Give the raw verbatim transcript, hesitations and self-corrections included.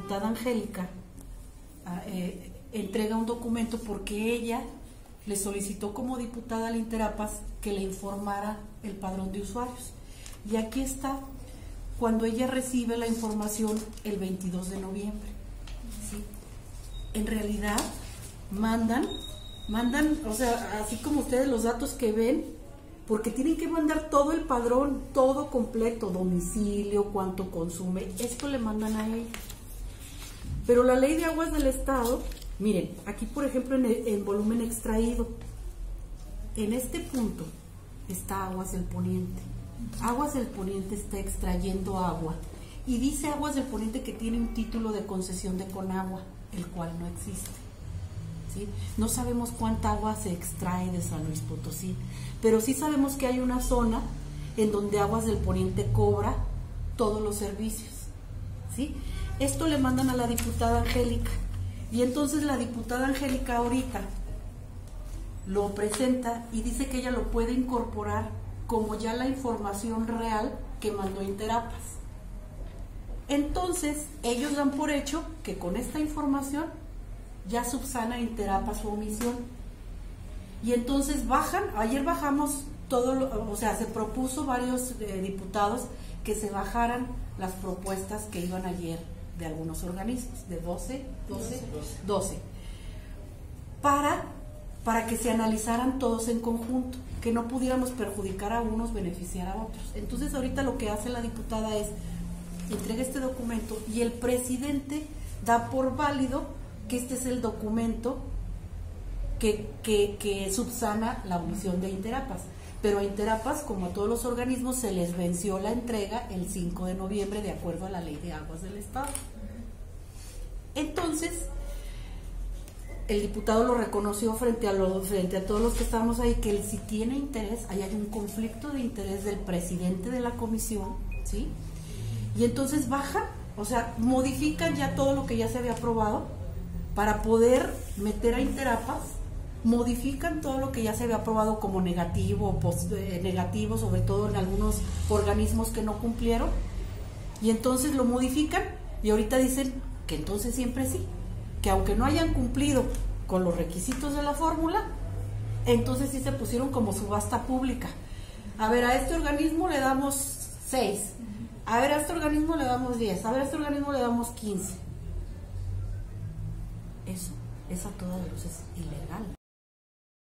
diputada Angélica eh, entrega un documento porque ella le solicitó como diputada al Interapas que le informara el padrón de usuarios. Y aquí está, cuando ella recibe la información el veintidós de noviembre. ¿Sí? En realidad, mandan, mandan, o sea, así como ustedes los datos que ven, porque tienen que mandar todo el padrón, todo completo, domicilio, cuánto consume, esto le mandan a ella. Pero la ley de aguas del estado, miren, aquí por ejemplo en, el, en volumen extraído, en este punto está Aguas del Poniente. Aguas del Poniente está extrayendo agua y dice Aguas del Poniente que tiene un título de concesión de Conagua, el cual no existe. ¿Sí? No sabemos cuánta agua se extrae de San Luis Potosí, pero sí sabemos que hay una zona en donde Aguas del Poniente cobra todos los servicios. ¿Sí? Esto le mandan a la diputada Angélica y entonces la diputada Angélica ahorita lo presenta y dice que ella lo puede incorporar como ya la información real que mandó Interapas. Entonces ellos dan por hecho que con esta información ya subsana Interapas su omisión y entonces bajan, ayer bajamos todo, lo, o sea, se propuso varios eh, diputados que se bajaran las propuestas que iban ayer de algunos organismos, de doce, doce, doce, para, para que se analizaran todos en conjunto, que no pudiéramos perjudicar a unos, beneficiar a otros. Entonces ahorita lo que hace la diputada es, entrega este documento y el presidente da por válido que este es el documento que, que, que subsana la omisión de Interapas. Pero a Interapas, como a todos los organismos, se les venció la entrega el cinco de noviembre de acuerdo a la ley de aguas del estado. Entonces, el diputado lo reconoció frente a, los, frente a todos los que estábamos ahí, que él sí tiene interés, ahí hay un conflicto de interés del presidente de la comisión, ¿sí? Y entonces bajan, o sea, modifican ya todo lo que ya se había aprobado para poder meter a Interapas, modifican todo lo que ya se había aprobado como negativo, post, eh, negativo, sobre todo en algunos organismos que no cumplieron, y entonces lo modifican y ahorita dicen que entonces siempre sí, que aunque no hayan cumplido con los requisitos de la fórmula, entonces sí se pusieron como subasta pública. A ver, a este organismo le damos seis, a ver, a este organismo le damos diez, a ver, a este organismo le damos quince. Eso, eso a todas luces es ilegal.